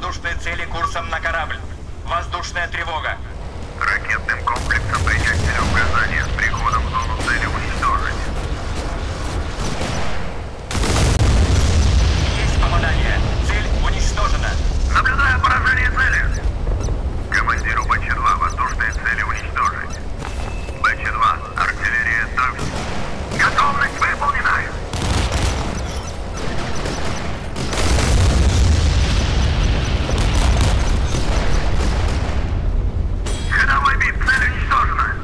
воздушные цели курсом на корабль. Воздушная тревога. Ракетным комплексом принять целеуказание с приходом в зону цели уничтожить. Есть попадание. Цель уничтожена. Наблюдаю поражение цели. Командиру БЧ-2 воздушные цели уничтожить. БЧ-2, артиллерия ставь. Готовность выполнена. Ходовой бит, цель уничтожена.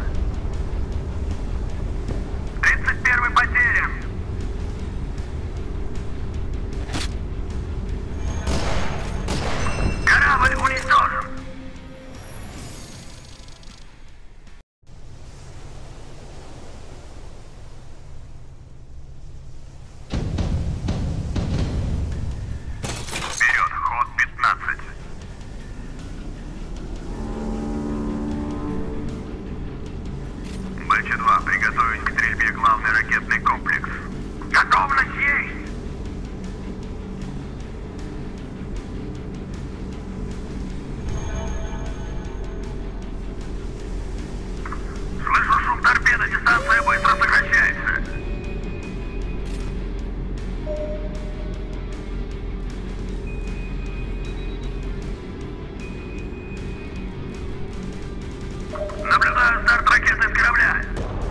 31-й потерян. Корабль уничтожен. Вперед, ход 15. БЧ-2, приготовить к стрельбе главный ракетный комплекс. Готовность есть! Слышу шум торпеды, дистанция быстро сокращается. Наблюдаю старт ракеты с корабля.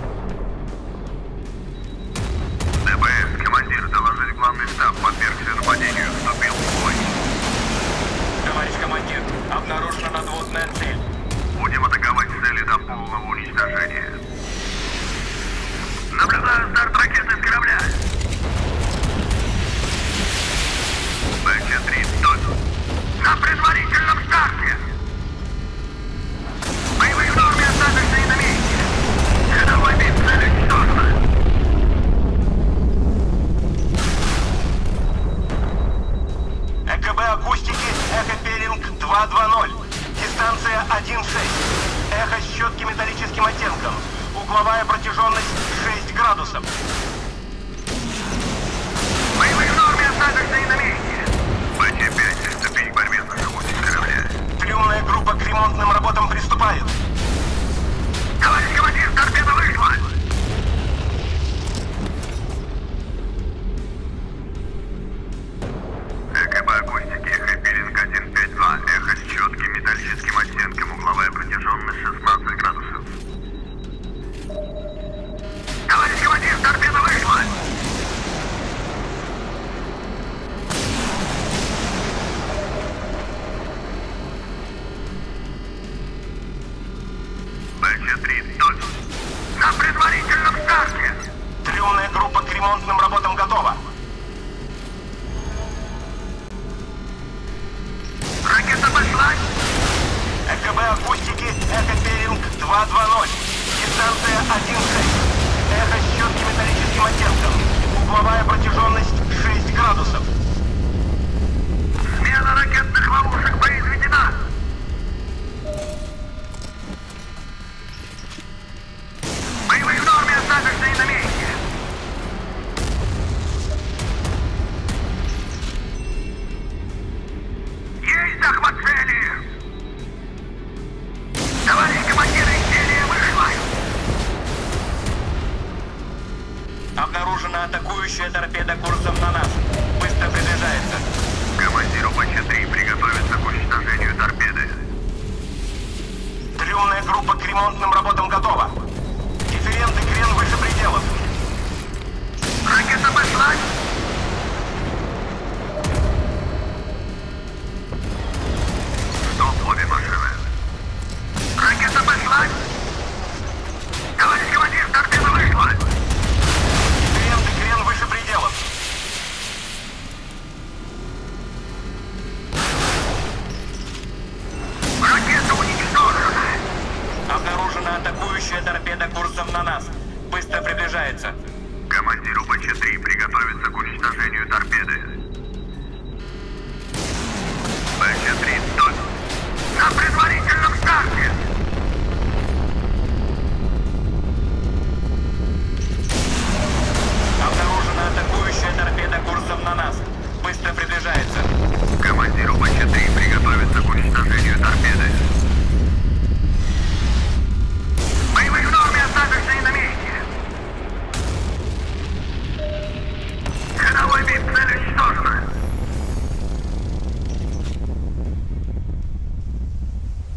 ДБС, командир, доложить главный штаб, подвергся нападению, вступил в бой. Товарищ командир, обнаружена надводная цель. Будем атаковать цели до полного уничтожения. Наблюдаю старт ракеты с корабля. БЧ-3, точно. На предварительном старте. Боевые в норме, остаточные на месте. Ходовой бит, цель уничтожена. ЭКБ акустики, эхо Пелинг 220. Дистанция 1,6. Эхо щетки металлическим оттенком. Угловая протяженность 6 градусов. Боевые в норме, остаточные на месте. БЧ-5, приступить к борьбе за живучесть корабля. Трюмная группа к ремонтным работам приступает. Товарищ командир, торпеда вышла. ЭКБ акустики, эхо Пилинг 152, эхо с четким металлическим оттенком, угловая протяженность 16 градусов. Товарищ командир, торпеда вышла. БЧ-3, точно. На предварительном старте. Трюмная группа к ремонтным работам готова. Ракета пошла. ЭКБ акустики, эхо Пелинг 220. Дистанция 1,6. Эхо щетки металлическим оттенком. Угловая протяженность 6 градусов.